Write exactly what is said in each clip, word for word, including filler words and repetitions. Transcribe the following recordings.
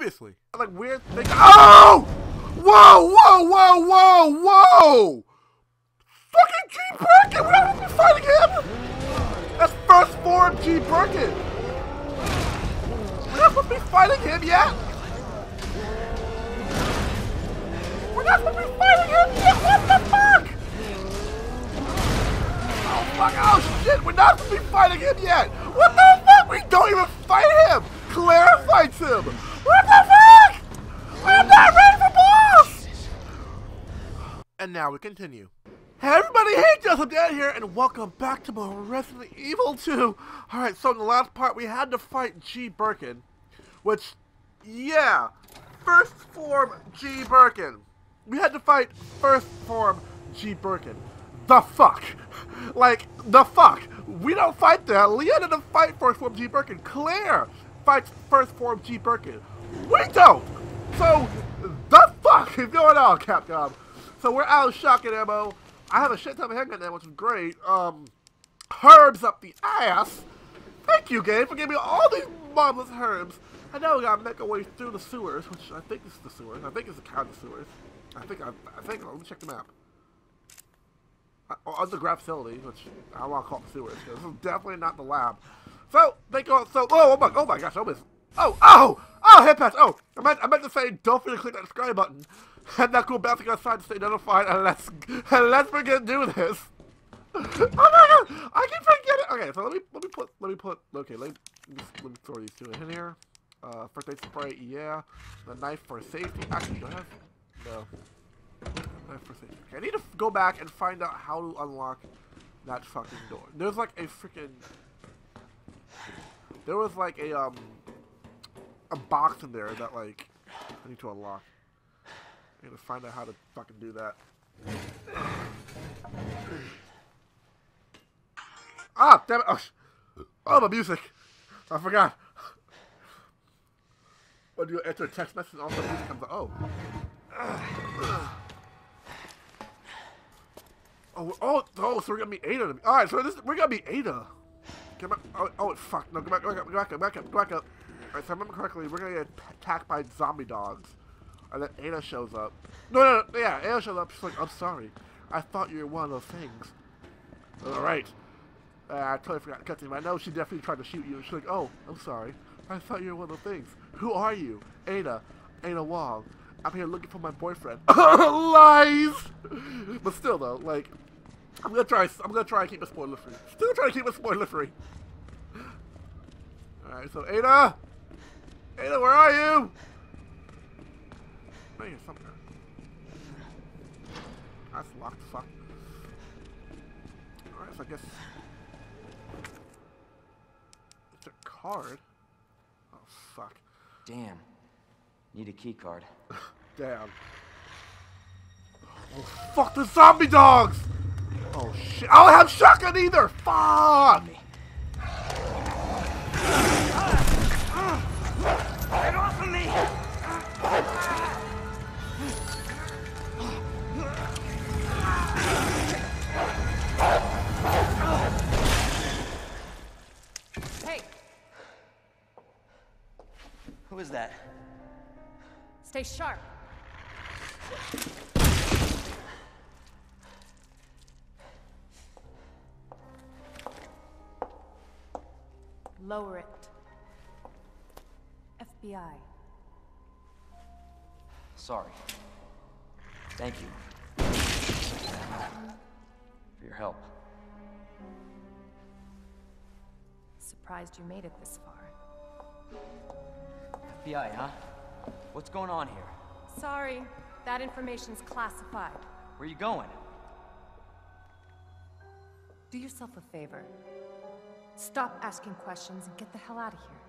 Seriously. Like weird thing. Oh! Whoa, whoa, whoa, whoa, whoa! Fucking G Birkin! We're not gonna be fighting him! That's first form G Birkin! We're not supposed to be fighting him yet! We're not supposed to be fighting him yet! What the fuck? Oh fuck, oh shit! We're not supposed to be fighting him yet! What the fuck? We don't even fight him! Claire fights him! What the fuck? I'm not ready for boss! And now we continue. Hey everybody, hey Joseph Dan here, and welcome back to more Resident Evil two. Alright, so in the last part we had to fight G Birkin, which, yeah, first form G Birkin. We had to fight first form G Birkin. The fuck? Like, the fuck? We don't fight that. Leon didn't fight first form G Birkin. Claire fights first form G Birkin. We don't! So, the fuck is going on, Capcom? So we're out of shotgun ammo. I have a shit ton of handgun ammo, which is great. Um, herbs up the ass. Thank you, game, for giving me all these marvelous herbs. I know we gotta make our way through the sewers, which I think is the sewers. I think it's the kind of sewers. I think, I, I think, let me check the map. Uh, underground facility, which I don't want to call it the sewers, because this is definitely not the lab. So, they go, so, oh, oh my, oh my gosh, I almost, oh, oh, oh, hit pass, oh, I meant, I meant to say, don't forget to click that subscribe button. And that cool bouncing outside to stay notified, and let's, and let's forget to do this. Oh my god, I can forget it. Okay, so let me, let me put, let me put, okay, let me, just, let me throw these two in here. Uh, first aid spray, yeah. The knife for safety, actually, do I have, no. Knife for safety. Okay, I need to go back and find out how to unlock that fucking door. There's like a freaking, there was like a, um, a box in there that like, I need to unlock. I need to find out how to fucking do that. Ah, damn it! Oh, oh my music! I forgot. When you enter a text message, and also music comes up. Oh. Oh, oh, oh! So we're gonna be Ada. All right, so this we're gonna be Ada. Come back. Oh, oh, fuck! No, go back, go back up, go back up, go back up, go back up. All right, so I remember correctly, we're gonna get attacked by zombie dogs. And then Ada shows up. No, no, no, yeah, Ada shows up. She's like, I'm sorry. I thought you were one of those things. Alright. Uh, I totally forgot to cut to him. I know she definitely tried to shoot you. She's like, oh, I'm sorry. I thought you were one of those things. Who are you? Ada. Ada Wong. I'm here looking for my boyfriend. Lies! But still, though, like, I'm gonna try, I'm gonna try and keep it spoiler free. Still trying to keep it spoiler free. Alright, so Ada! Ada, where are you? Oh, here's something. That's locked, fuck. Alright, so I guess it's a card. Oh, fuck. Damn. Need a key card. Damn. Oh, fuck the zombie dogs! Oh, shit. I don't have shotgun either! Fuck! Get off of me! Hey! Who is that? Stay sharp. Lower it. F B I. Sorry. Thank you. For your help. Surprised you made it this far. F B I, huh? What's going on here? Sorry, that information's classified. Where are you going? Do yourself a favor. Stop asking questions and get the hell out of here.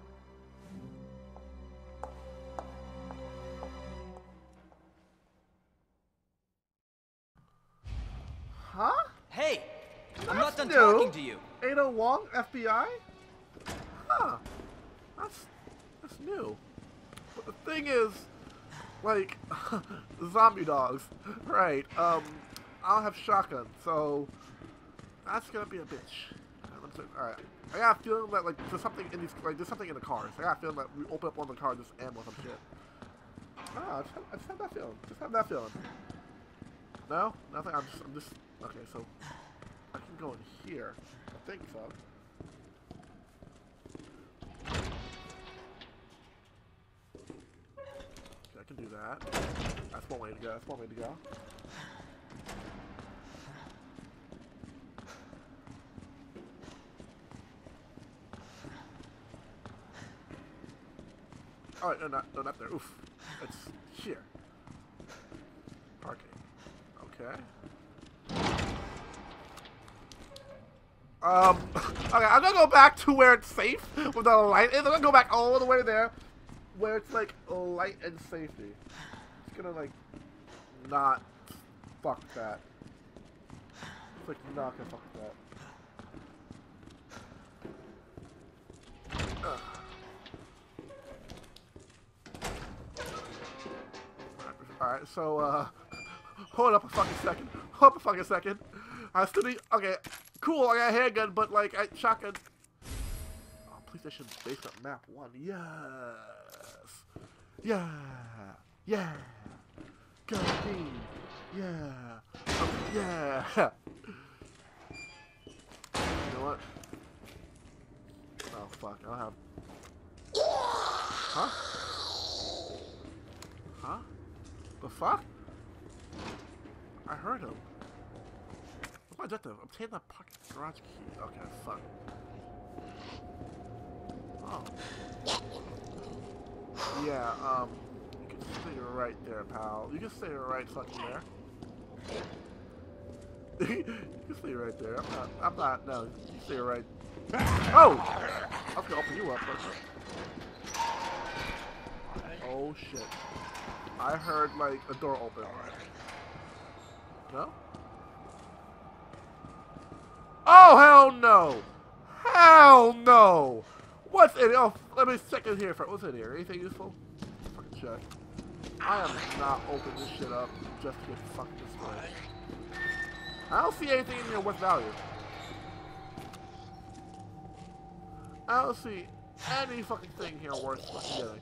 Huh? Hey! That's I'm not done new. talking to you. Ada Wong, F B I? Huh. That's, that's new. But the thing is, like, zombie dogs. Right, um, I don't have shotgun, so that's gonna be a bitch. Right, let's All right. I got a feeling that like there's something in these, like there's something in the cars. I got a feeling that we open up one of the cars, just ammo some shit. Ah, I just, have, I just have that feeling. Just have that feeling. No, nothing. I'm just, I'm just. Okay, so I can go in here. I think so. Okay, I can do that. That's one way to go. That's one way to go. Oh, no, not, no, not there. Oof. It's here. Parking. Okay. Um, okay, I'm gonna go back to where it's safe with the light. I'm gonna go back all the way there where it's like light and safety. It's gonna like not fuck that. It's like not gonna fuck that. Ugh. Alright, so, uh, hold up a fucking second. Hold up a fucking second. I still need, okay, cool, I got a handgun, but, like, I, shotgun. Oh, PlayStation Basement Map one, yes. Yeah. Yeah. Go team. Yeah. Um, yeah. You know what? Oh, fuck, I don't have. Huh? Huh? The fuck? I heard him. What am I doing? Obtain the pocket garage key. Okay, fuck. Oh. Yeah, um, you can stay right there, pal. You can stay right fucking there. You can stay right there. I'm not, I'm not, no, you stay right. Oh! I was gonna open you up, but. Oh shit. I heard, like, a door open. No? Oh, hell no! Hell no! What's in it? Oh, let me check in here first. What's in here? Anything useful? Fucking check. I am not opening this shit up just to get fucking destroyed. I don't see anything in here worth value. I don't see any fucking thing here worth fucking getting.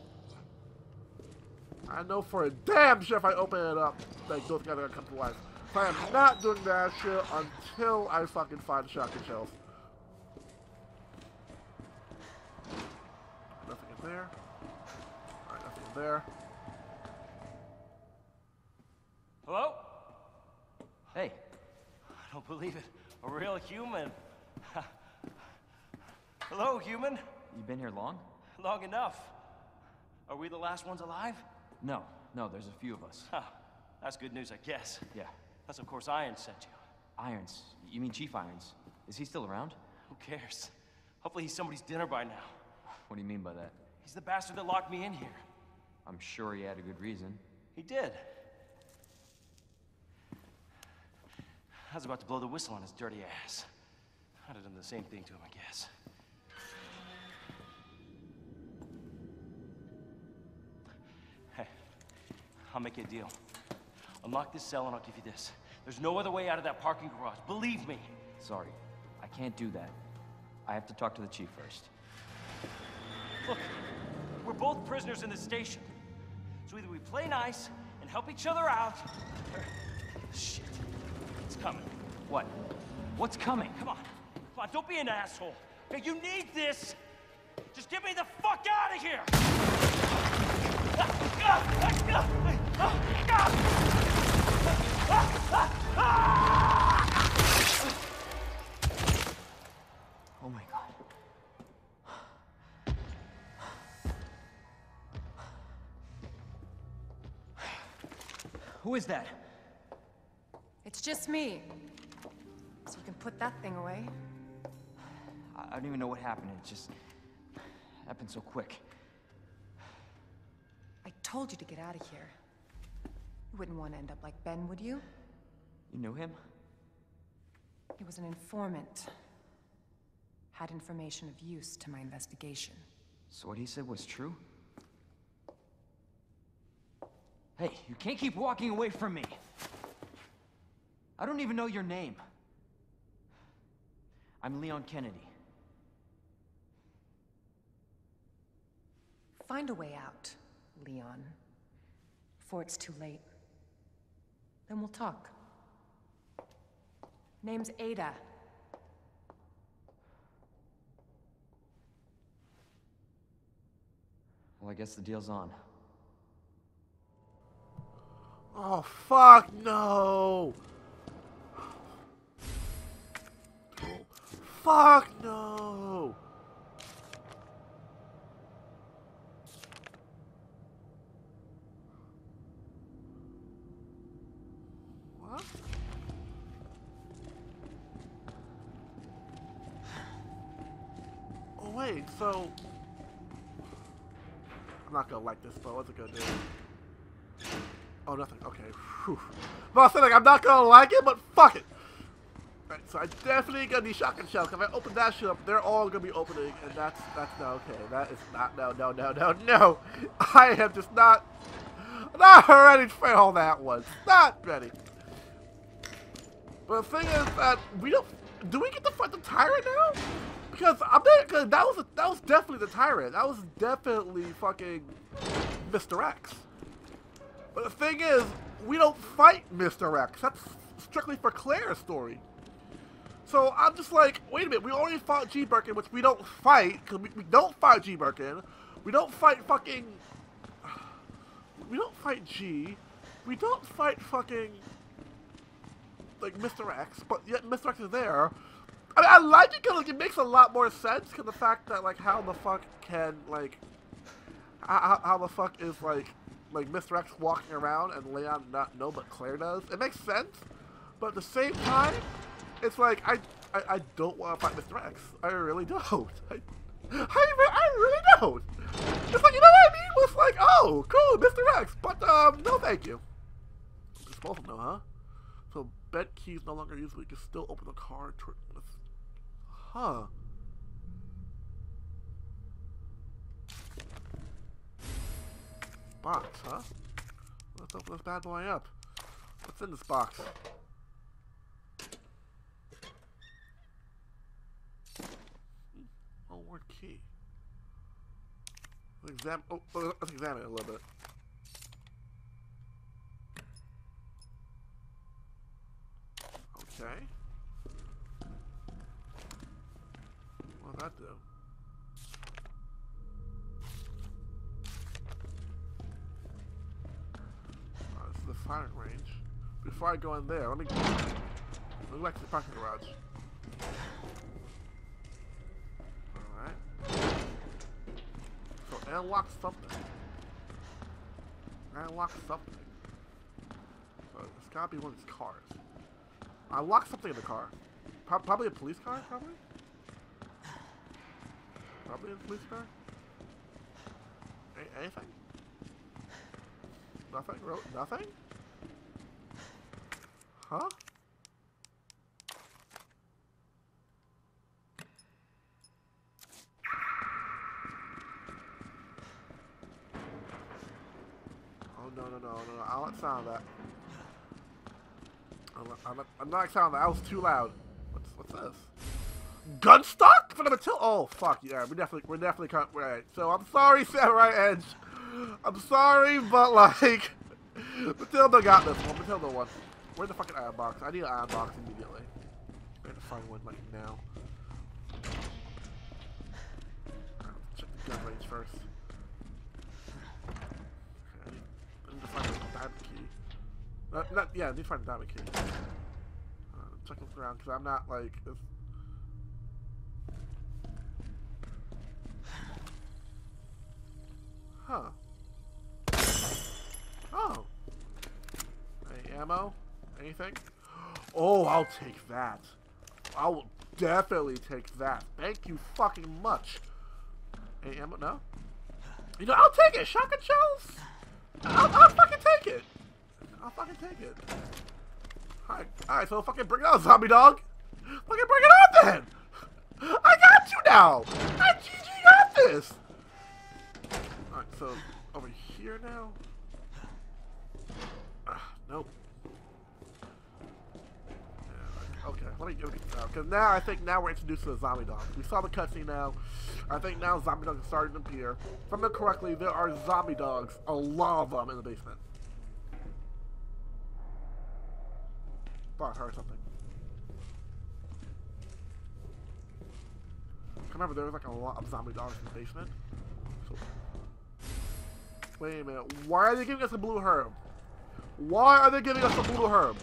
I know for a damn sure if I open it up, like, those guys are gonna come to life. So I am not doing that shit until I fucking find shotgun shells. Nothing in there. Alright, nothing in there. Hello? Hey. I don't believe it. A real human. Hello, human. You been here long? Long enough. Are we the last ones alive? No, no, there's a few of us. Huh. That's good news, I guess. Yeah. That's of course Irons sent you. Irons? You mean Chief Irons? Is he still around? Who cares? Hopefully he's somebody's dinner by now. What do you mean by that? He's the bastard that locked me in here. I'm sure he had a good reason. He did. I was about to blow the whistle on his dirty ass. I'd have done the same thing to him, I guess. Hey, I'll make you a deal. Unlock this cell and I'll give you this. There's no other way out of that parking garage. Believe me. Sorry, I can't do that. I have to talk to the chief first. Look, we're both prisoners in this station. So either we play nice and help each other out, or... Shit. It's coming. What? What's coming? Come on. Come on, don't be an asshole. Okay, you need this. Just get me the fuck out of here! Oh my god. Who is that? It's just me. So you can put that thing away. I don't even know what happened. It just happened so quick. I told you to get out of here. You wouldn't want to end up like Ben, would you? You knew him? He was an informant. Had information of use to my investigation. So what he said was true? Hey, you can't keep walking away from me. I don't even know your name. I'm Leon Kennedy. find a way out, Leon. Before it's too late. Then we'll talk. Name's Ada. Well, I guess the deal's on. Oh, fuck no! Fuck no! What? Oh wait, so I'm not gonna like this though. What's it gonna do? Oh, nothing. Okay. Whew. Well, I said like I'm not gonna like it, but fuck it. Right, so I definitely gonna need shotgun shells. If I open that shit up, they're all gonna be opening, and that's that's not okay. That is not no no no no no. I am just not not ready to fail that one. Not ready. But the thing is that we don't. Do we get to fight the tyrant now? Because I'm not. Cause that was a, that was definitely the tyrant. That was definitely fucking Mister X. But the thing is, we don't fight Mister X. That's strictly for Claire's story. So I'm just like, wait a minute, we already fought G Birkin, which we don't fight, because we, we don't fight G Birkin. We don't fight fucking... We don't fight G. We don't fight fucking... like, Mister X, but yet Mister X is there. I mean, I like it because like, it makes a lot more sense, because the fact that, like, how the fuck can, like... How, how the fuck is, like... like Mister X walking around and Leon not know, but Claire does. It makes sense, but at the same time, it's like I I, I don't want to fight Mister X. I really don't. I, I, I really don't. It's like, you know what I mean? It's like, oh, cool, Mister X, but um, no, thank you. Disposal, no, huh? So bed keys no longer used. We can still open the car. With, huh? Box, huh? Let's open this bad boy up. What's in this box? Oh, word key. Let's examine. Oh, let's examine it a little bit. Okay. What does that do? The firing range. Before I go in there, let me let me go back to the parking garage. Alright. So unlock something. Unlock something. So it's gotta be one of these cars. I unlocked something in the car. Pro probably a police car, probably? Probably a police car? A anything? Nothing? Nothing? Huh? Oh no no no no no! I don't sound that. I'm not, I'm not, I'm not sound that. That was too loud. What's what's this? Gun stock for the Matilda. Oh fuck yeah! We definitely we're definitely cut right. So I'm sorry, Samurai Edge. I'm sorry, but like, Matilda got this one. Matilda won. Where's the fucking iron box? I need an iron box immediately. I have to find one like now. Check the gun range first. Okay, I need, I need to find a diamond key. Not, not yeah, I need to find a diamond key. Uh, check this around because I'm not like. It's, huh. Oh. Any ammo? Anything? Oh, I'll take that. I will definitely take that. Thank you fucking much. Any ammo? No? You know, I'll take it. Shotgun shells? I'll, I'll fucking take it. I'll fucking take it. Alright, alright, so fucking bring it on, zombie dog. Fucking bring it on then. I got you now. I G G got this. Alright, so over here now. Uh, nope. Yeah, okay. let me get this out. Because now I think now we're introduced to the zombie dogs. We saw the cutscene now. I think now zombie dogs are starting to appear. If I remember correctly, there are zombie dogs, a lot of them in the basement. Thought I heard something. I remember there was like a lot of zombie dogs in the basement. So, wait a minute. Why are they giving us a blue herb? Why are they giving us a blue herb?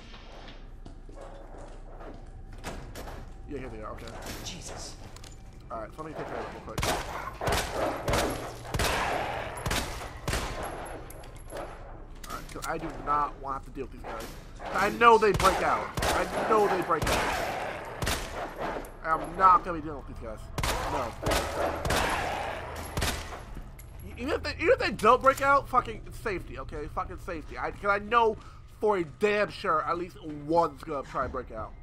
Yeah, here they are. Okay. Jesus. All right. So let me take care of it real quick. All right. Because I do not want to have to deal with these guys. I know they break out. I know they break out. I'm not gonna be dealing with these guys. No. Even if they, even if they don't break out, fucking safety, okay? Fucking safety. I, cause I know for a damn sure at least one's gonna try and break out.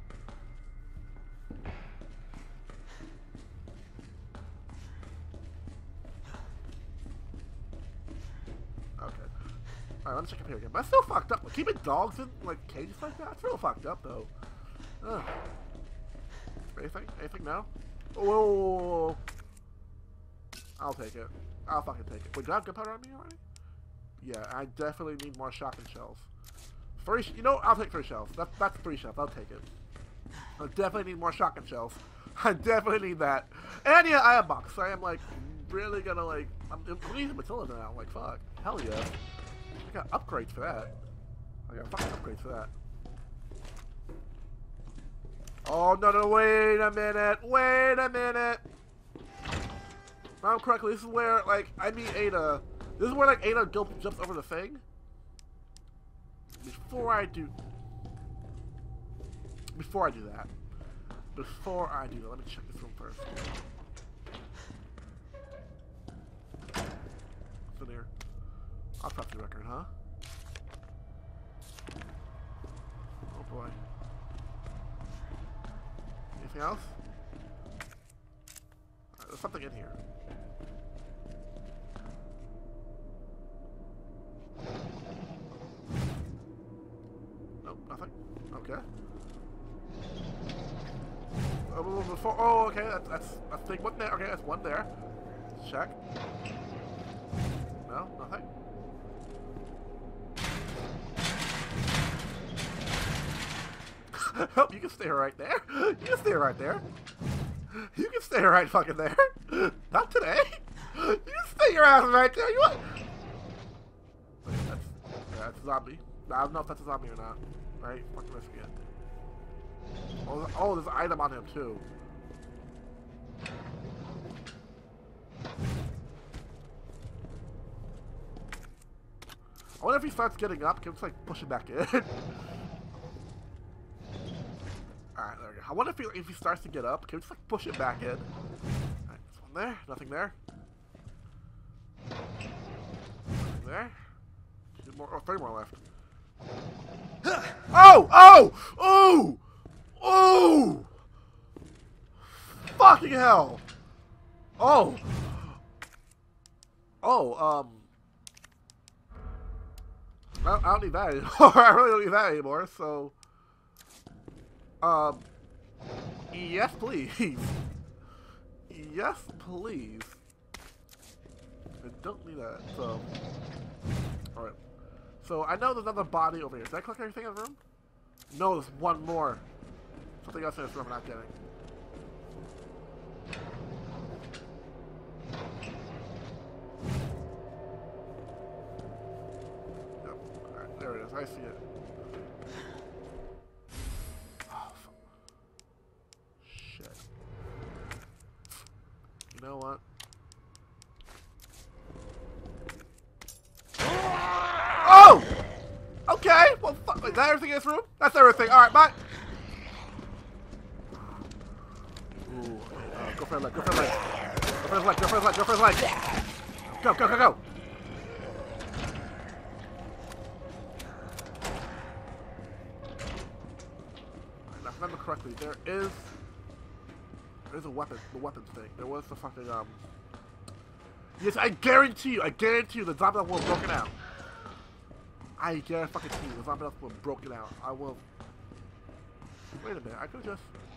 Okay. Alright, let me check up here again. But that's still fucked up. Keeping dogs in like cages like that? It's real fucked up though. Ugh. Anything? Anything now? Whoa, whoa, whoa, whoa. I'll take it. I'll fucking take it. Wait, do I have gunpowder on me already? Yeah, I definitely need more shotgun shells. Three, sh you know, I'll take three shells. That, that's three shells. I'll take it. I definitely need more shotgun shells. I definitely need that. And yeah, I have box. So I am like really gonna like. I'm, I'm using Matilda now. Like fuck. Hell yeah. I got upgrades for that. I got fucking upgrades for that. Oh no no! Wait a minute! Wait a minute! If I'm correctly, this is where, like, I meet Ada. This is where, like, Ada jumps over the thing. Before I do... Before I do that. Before I do that, let me check this room first. What's in here? Autopsy record, huh? Oh boy. Anything else? Right, there's something in here. Nope, nothing. Okay. Oh, before, oh okay, that's, that's, that's big one there. Okay, that's one there. Check. No, nothing. Oh, you can stay right there. You can stay right there. You can stay right fucking there. Not today. You can stay your ass right there. You want? Wait, that's, yeah, that's a zombie. I don't know if that's a zombie or not. Right? Fucking risk it. Oh, oh, there's an item on him too. I wonder if he starts getting up, can we just like push him back in? Alright, there we go. I wonder if he, if he starts to get up, can we just like push it back in? Alright, there's one there, nothing there. Nothing there. Two more, oh, three more left. Oh! Oh! Oh! Oh! Fucking hell! Oh! Oh, um... I don't, I don't need that anymore. I really don't need that anymore, so... Um... Yes, please. Yes, please. I don't need that, so... Alright. So, I know there's another body over here. Did I collect everything in the room? No, there's one more. Something else in this room I'm not getting. Yep. Alright, there it is. I see it. Oh, fuck. Shit. You know what? Oh! Okay, well, fuck. Is that everything in this room? That's everything. Alright, bye. Ooh, okay. Uh, go for his leg, go for his leg. Go for his leg, go for his leg, go for his leg. Go, go, go, go. Alright, now, if I remember correctly, there is... There is a weapon, the weapons thing. There was the fucking, um... Yes, I guarantee you, I guarantee you the zombie will have broken out. I guarantee fucking you, the zombie will have broken out. I will... Wait a minute, I could just...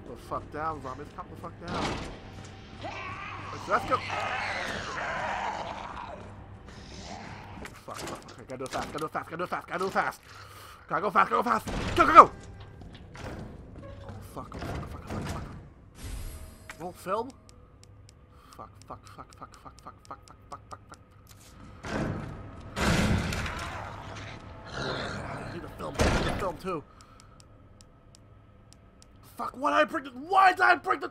the fuck down, zombies. Calm the fuck down. Let's go. Fuck, fuck, fuck. Gotta do it fast, gotta do it fast, gotta do it fast, gotta do it fast. Gotta go fast, gotta go fast. Go, go, go! Oh, fuck, oh, fuck, oh, fuck, oh, fuck, oh, fuck. Roll film? Fuck, fuck, fuck, fuck, fuck, fuck, fuck, fuck, fuck, fuck, fuck. I need the film, I need the film too. Fuck, why did I bring the- Why did I bring the-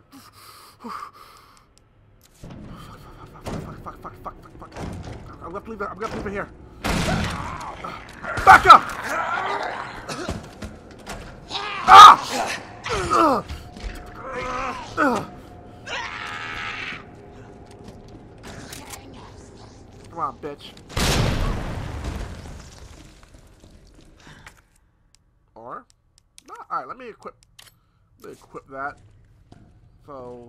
Fuck, fuck, fuck, fuck, fuck, fuck, fuck. I'm gonna leave it, I'm gonna leave it here. Back up! Ah! Ugh. Ugh. Come on, bitch. Or? No, alright, let me equip let me equip that. So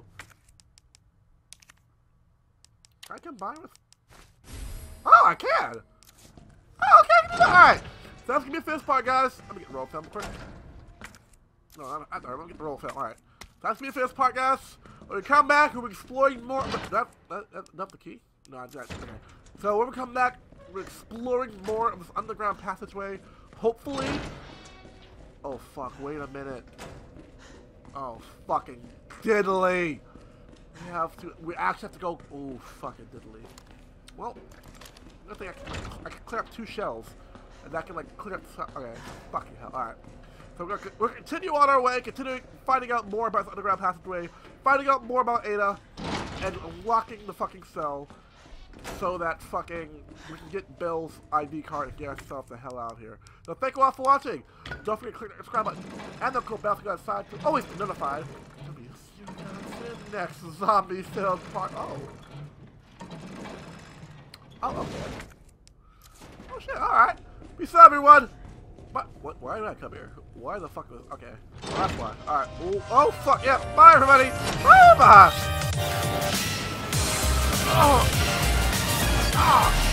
can I combine with Oh, I can! Oh, okay, I can do that! Alright! So that's gonna be the first part, guys. Let me get the roll film quick. No, I'm, I'm, I'm gonna get the roll film. Alright. So that's gonna be the first part, guys. When we come back, we'll be exploring more. That, that, that, that's the key? No, I got it. Okay. So when we come back, we're exploring more of this underground passageway. Hopefully. Oh, fuck. Wait a minute. Oh, fucking diddly. We have to. We actually have to go. Oh, fucking diddly. Well. I think I can, I can clear up two shells, and that can like clear up. Okay, fucking hell. All right, so we're gonna, we're gonna continue on our way, continuing finding out more about the underground passageway, finding out more about Ada, and unlocking the fucking cell, so that fucking we can get Bill's I D card and get ourselves the hell out of here. So thank you all for watching. Don't forget to click the subscribe button and the cool bell to go outside to always be notified. See you guys in the next zombie filled part. Oh. Oh, okay. Oh shit, alright. Peace out, everyone! What? What? Why did I come here? Why the fuck was... Okay. Well, that's why. Alright. Oh, oh, fuck. Yeah. Bye, everybody! Bye! Bye! Oh! Ah!